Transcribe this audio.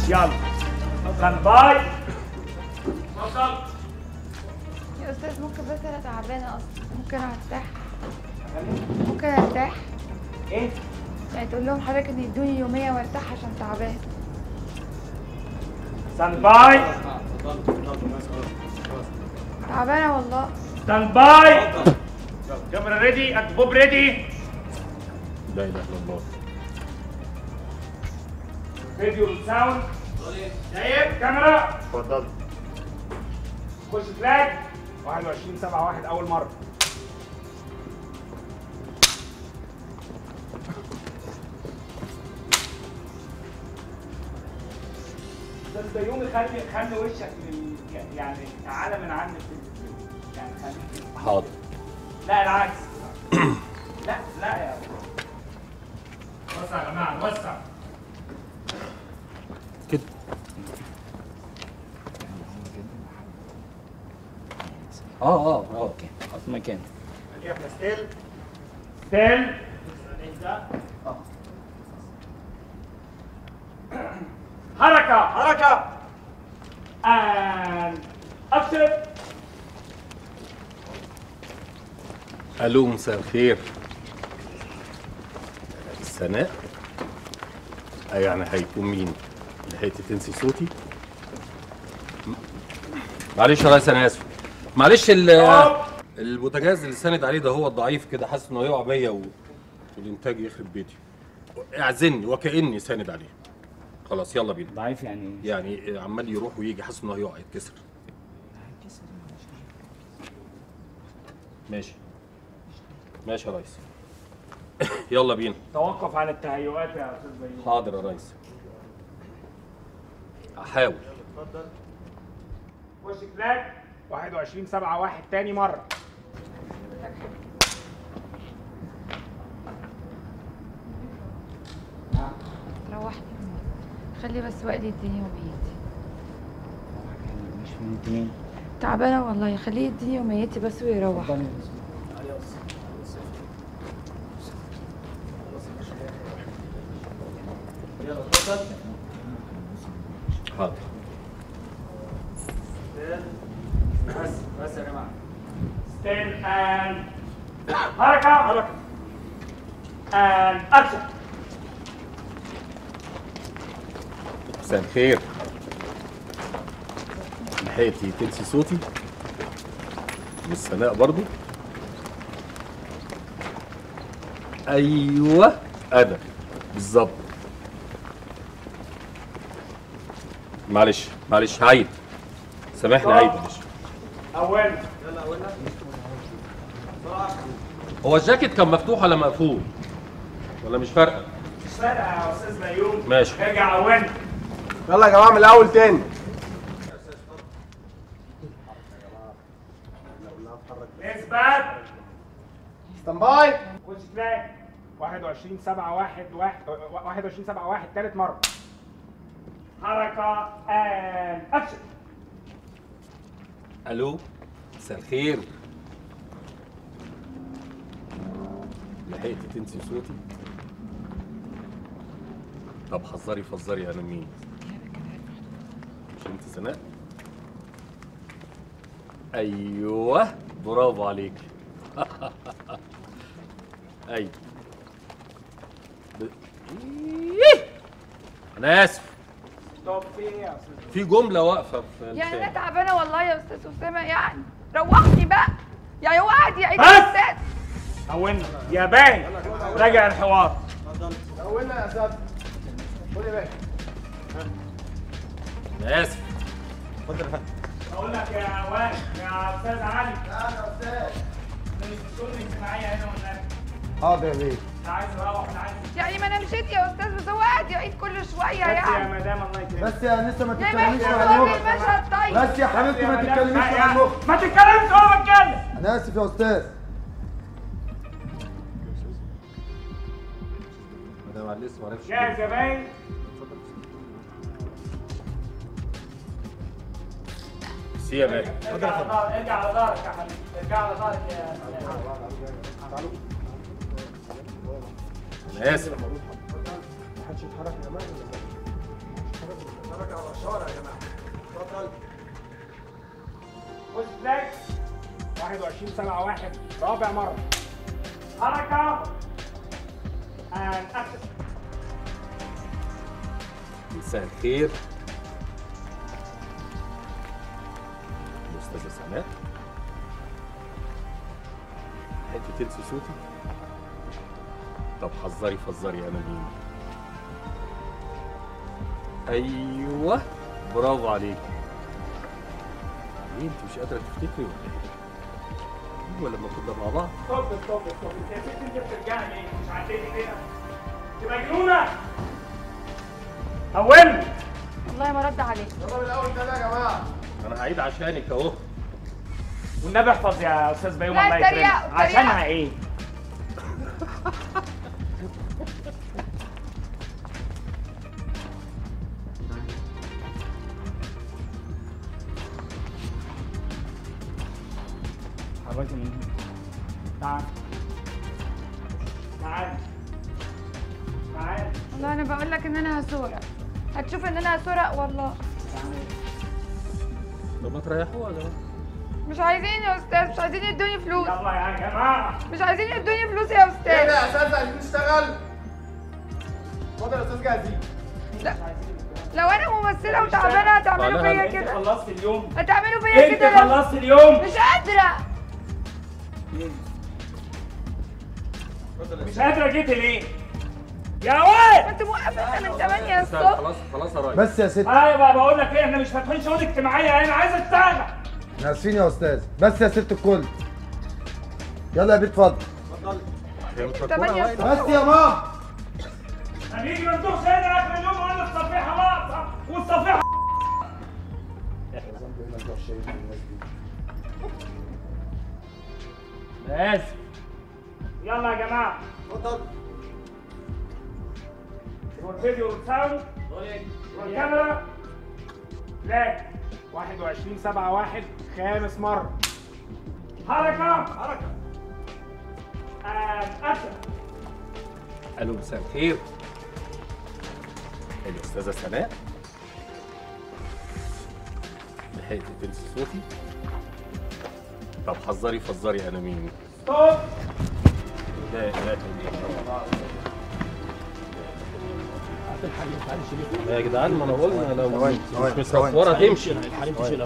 يلا ستاند باي. اتفضل يا استاذ. ممكن بس انا تعبانه اصلا، ممكن ارتاح؟ ممكن ارتاح؟ ايه؟ يعني تقول لهم حضرتك ان يدوني يوميه وارتاح عشان تعبان. ستاند باي. تعبانه والله. ستاند باي. كاميرا ريدي اند بوب ريدي. لا اله الا الله. فيديو ساوند. جايب كاميرا. اتفضل. خش فلاج 21/7/1 اول مره. استاذ بيومي خلي وشك يعني تعالى من عند التلفزيون يعني خليك. حاضر. لا العكس. لا يا أبو. وسع يا جماعه وسع كده. اوكي حط مكان. خليها في ستيل. ستيل. حركه and action. الو مساء الخير. سناء؟ يعني هيكون مين؟ لحقتي تنسي صوتي؟ معلش يا ريس انا اسف. معلش البوتاجاز اللي ساند عليه ده هو الضعيف كده، حاسس انه هيقع بيا والانتاج يخرب بيتي. اعزني وكاني ساند عليه. خلاص يلا بينا. ضعيف يعني عمال يروح ويجي، حاسس انه هيقع يتكسر. ماشي يا ريس. يلا بينا. توقف عن التهيؤات يا استاذ بيومي. حاضر يا ريس. هحاول. اتفضل. خش فلاج 21/7/1 تاني مره. روحني. خلي بس وقت يديني يوميتي. مش من اتنين. تعبانه والله. خليه يديني يوميتي بس ويروح. يلا اتفضل. حاضر. بس يا جماعه. ستيل اند حركه اند اكشن. مساء الخير. لحقتي تنسي صوتي؟ والسناء برضو؟ ايوه انا بالظبط. معلش هعيد. سامحني هعيد معلش. اولنا. هو الجاكيت كان مفتوح ولا مقفول؟ ولا مش فارقه؟ مش فارقه يا استاذ بيومي. ماشي. ارجع اولنا. يلا يا جماعه من الاول تاني. اثبت. ستاند باي. خش فلاج 21/7/1 تالت مره. حركه اند اكشن. الو مساء الخير. لحقتي تنسي صوتي؟ طب فزري انا مين؟ مش انت سناء؟ ايوه برافو عليك. ايوه. انا اسف. طب في ايه يا استاذ؟ في جمله واقفه في يعني انا لساني. تعبانه والله يا استاذ اسامه. يعني روحني بقى. يعني هو قاعد يعيد بس! الاستاذ. اولنا يا باي. راجع الحوار. اولنا يا سيادة. خد يا باشا. انا اسف. اتفضل يا فندم. اقول لك يا يا استاذ علي. لا يا استاذ. من الشؤون الاجتماعيه هنا ولا حاضر يا بيه. انت عايز اروح انا عايز. يعني ما انا مشيت يا استاذ بس هو قاعد يعيد كل شويه بس يا يعني. مدام الله يكرمك. بس يا انسه ما ليه تتكلميش ما مع يقول المخ. المشهد طيب؟ بس يا حبيبتي ما تتكلميش مع المخ. ما تتكلمش وانا بتكلم. انا اسف يا استاذ. مدام لسه ما عرفش. جاهز يا باي. سي يا باي. ارجع على ظهرك. ارجع على ظهرك يا حبيبي. ارجع على ظهرك يا سلام. انا اسف. محدش يتحرك يا جماعه. اشاره يا جماعه. اتفضل. بص ازاي 21/7/1 رابع مره. حركه and action. مساء الخير الأستاذة سناء. حتة تنسي صوتي؟ طب حذري فزري أنا مين؟ أيوه برافو عليك. ليه أنت مش قادرة تفتكري ولا إيه؟ أيوه لما كنا مع بعض. ستوب ستوب ستوب. انت يا ست انت بترجعني ليه؟ مش عديتي كده؟ انت مجنونه؟ هوني. والله ما رد عليك. يلا من الاول كده يا جماعه. أنا هعيد عشانك أهو. والنبي احفظ يا استاذ بيوم لا، الله يكرمك. تريقة. عشانها ايه؟ حركي من هنا. تعال تعال تعال. والله انا بقول لك ان انا هسرق. هتشوف ان انا هسرق والله. طب ما تريحوها يا جماعة. مش عايزين يا استاذ، مش عايزين يدوني فلوس. يلا يا جماعه. مش عايزين يدوني فلوس يا ايه استاذ. ده يا استاذ عايزين نشتغل؟ اتفضل يا استاذ جاهزين. لا، لو انا ممثله وتعبانه هتعملوا فيا انت كده. خلصت اليوم. هتعملوا فيا انت كده. خلصت اليوم. مش قادره. مش قادره جيت ليه؟ يا واد. كنت موقفه من 8 استنى، الصبح. خلاص خلاص يا راجل. بس يا ست، ايوه بقول لك ايه، احنا مش فاتحين شؤون اجتماعيه، انا عايز اشتغل. احنا اسفين يا استاذ. بس يا ست الكل، يلا يا بنت اتفضل. هي مش 8 مدفوعة الصبح. بس يا ماما. هنيجي مندوخ هنا اخر اليوم وقال الصفيحه واقفه والصفيحه. بس يلا يا جماعه. اتفضل. والفيديو والساوند والكاميرا. لا 21/7/1 خامس مره. حركه اكشن. الو مساء الخير. الأستاذة سناء. لحقت تنسي صوتي؟ طب حذري فزري أنا مين؟ ستوب. لا إله إلا الله. يا جدعان ما أنا قلنا لو مش مصفرة تمشي.